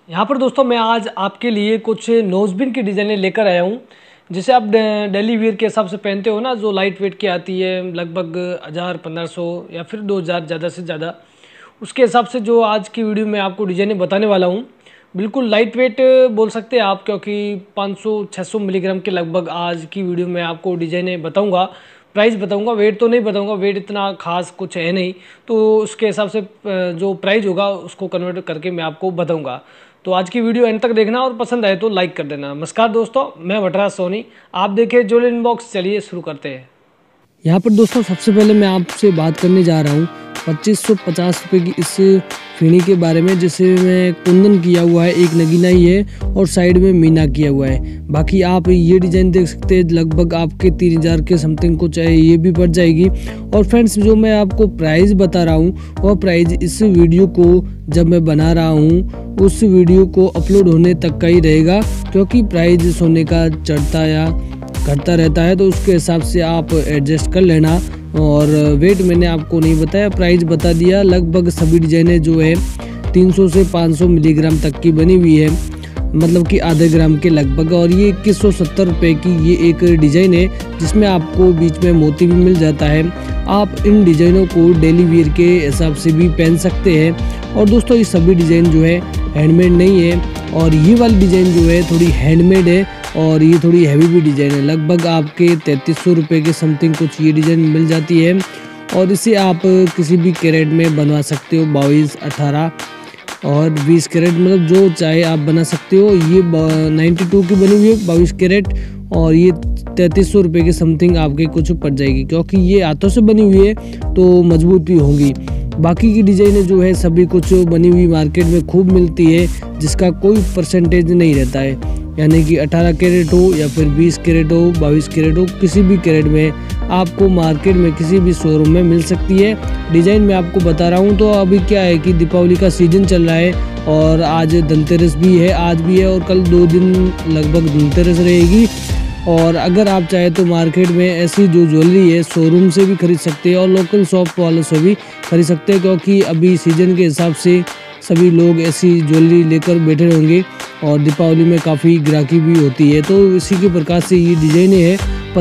यहाँ पर दोस्तों मैं आज आपके लिए कुछ नोजबिन की डिज़ाइनें लेकर आया हूँ, जिसे आप डेली वेयर के हिसाब से पहनते हो ना, जो लाइट वेट की आती है लगभग 1000-1500 या फिर 2000 ज़्यादा से ज़्यादा। उसके हिसाब से जो आज की वीडियो में आपको डिज़ाइनें बताने वाला हूँ, बिल्कुल लाइट वेट बोल सकते हैं आप, क्योंकि 500-600 मिलीग्राम के लगभग आज की वीडियो में आपको डिज़ाइनें बताऊँगा। प्राइस बताऊंगा, वेट तो नहीं बताऊंगा, वेट इतना खास कुछ है नहीं, तो उसके हिसाब से जो प्राइस होगा उसको कन्वर्ट करके मैं आपको बताऊंगा। तो आज की वीडियो एंड तक देखना और पसंद आए तो लाइक कर देना। नमस्कार दोस्तों, मैं वटराज सोनी, आप देखें ज्वेलरी इनबॉक्स। चलिए शुरू करते हैं। यहाँ पर दोस्तों सबसे पहले मैं आपसे बात करने जा रहा हूँ 2550 रुपये की इस फेणी के बारे में, जिसमें कुंदन किया हुआ है, एक नगीना ही है और साइड में मीना किया हुआ है। बाकी आप ये डिज़ाइन देख सकते हैं, लगभग आपके 3000 के समथिंग कुछ है, ये भी पड़ जाएगी। और फ्रेंड्स, जो मैं आपको प्राइस बता रहा हूँ वह प्राइस इस वीडियो को जब मैं बना रहा हूँ उस वीडियो को अपलोड होने तक का ही रहेगा, क्योंकि प्राइस सोने का चढ़ता या घटता रहता है, तो उसके हिसाब से आप एडजस्ट कर लेना। और वेट मैंने आपको नहीं बताया, प्राइस बता दिया। लगभग सभी डिजाइनें जो है 300 से 500 मिलीग्राम तक की बनी हुई है, मतलब कि आधे ग्राम के लगभग। और ये 2170 रुपये की ये एक डिज़ाइन है, जिसमें आपको बीच में मोती भी मिल जाता है। आप इन डिज़ाइनों को डेली वेयर के हिसाब से भी पहन सकते हैं। और दोस्तों ये सभी डिज़ाइन जो है हैंडमेड नहीं है, और ये वाली डिज़ाइन जो है थोड़ी हैंडमेड है, और ये थोड़ी हैवी भी डिज़ाइन है। लगभग आपके 3300 रुपये के समथिंग कुछ ये डिज़ाइन मिल जाती है। और इसे आप किसी भी कैरेट में बनवा सकते हो, 22, 18 और 20 कैरेट, मतलब जो चाहे आप बना सकते हो। ये 92 की बनी हुई है, 22 कैरेट, और ये 3300 रुपये के समथिंग आपके कुछ पड़ जाएगी, क्योंकि ये हाथों से बनी हुई है तो मजबूत भी होंगी। बाकी की डिज़ाइनें जो है सभी कुछ बनी हुई मार्केट में खूब मिलती है, जिसका कोई परसेंटेज नहीं रहता है, यानी कि 18 कैरेट हो या फिर 20 कैरेट हो, 22 कैरेट हो, किसी भी कैरेट में आपको मार्केट में किसी भी शोरूम में मिल सकती है। डिज़ाइन मैं आपको बता रहा हूँ। तो अभी क्या है कि दीपावली का सीजन चल रहा है, और आज धनतेरस भी है, आज भी है, और कल 2 दिन लगभग धनतेरस रहेगी। और अगर आप चाहे तो मार्केट में ऐसी जो ज्वेलरी है शोरूम से भी खरीद सकते हैं, और लोकल शॉप वालों से भी खरीद सकते हैं, क्योंकि अभी सीजन के हिसाब से सभी लोग ऐसी ज्वेलरी लेकर बैठे होंगे, और दीपावली में काफ़ी ग्राहकी भी होती है। तो इसी के प्रकार से ये डिज़ाइनें हैं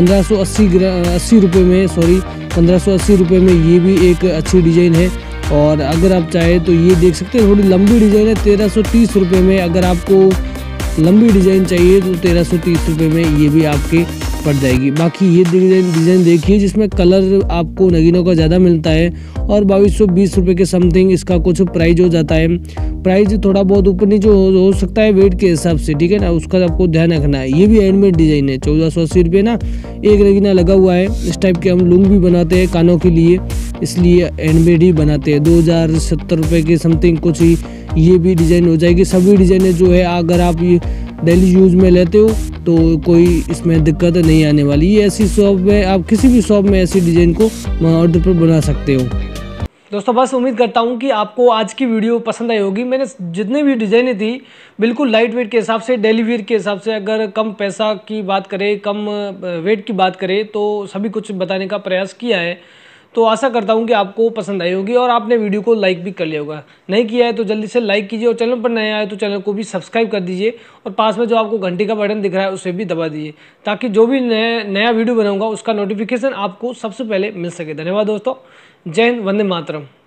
1580 रुपये में, 1580 रुपये में ये भी एक अच्छी डिज़ाइन है। और अगर आप चाहे तो ये देख सकते हैं, थोड़ी लंबी डिज़ाइन है, 1330 रुपये में। अगर आपको लंबी डिज़ाइन चाहिए तो 1330 रुपये में ये भी आपके पड़ जाएगी। बाकी ये डिज़ाइन देखिए, जिसमें कलर आपको नगीनों का ज़्यादा मिलता है, और 2220 रुपये के समथिंग इसका कुछ प्राइस हो जाता है। प्राइस थोड़ा बहुत ऊपर नीचे हो सकता है वेट के हिसाब से, ठीक है ना, उसका आपको ध्यान रखना है। ये भी हैंडमेड डिज़ाइन है, 1480 रुपये ना, एक नगीना लगा हुआ है। इस टाइप के हम लुंग भी बनाते हैं कानों के लिए, इसलिए हैंडमेड ही बनाते हैं। 2070 रुपये के समथिंग कुछ ही ये भी डिज़ाइन हो जाएगी। सभी डिज़ाइनें जो है अगर आप ये डेली यूज़ में लेते हो तो कोई इसमें दिक्कत नहीं आने वाली। ये ऐसी शॉप में आप किसी भी शॉप में ऐसी डिज़ाइन को ऑर्डर पर बना सकते हो। दोस्तों बस उम्मीद करता हूँ कि आपको आज की वीडियो पसंद आई होगी। मैंने जितनी भी डिज़ाइनें थी बिल्कुल लाइट वेट के हिसाब से, डेली वेयर के हिसाब से, अगर कम पैसा की बात करें, कम वेट की बात करें, तो सभी कुछ बताने का प्रयास किया है। तो आशा करता हूँ कि आपको पसंद आई होगी, और आपने वीडियो को लाइक भी कर लिया होगा। नहीं किया है तो जल्दी से लाइक कीजिए, और चैनल पर नए आए तो चैनल को भी सब्सक्राइब कर दीजिए, और पास में जो आपको घंटी का बटन दिख रहा है उसे भी दबा दीजिए, ताकि जो भी नया वीडियो बनाऊंगा उसका नोटिफिकेशन आपको सबसे पहले मिल सके। धन्यवाद दोस्तों, जय हिंद, वंदे मातरम।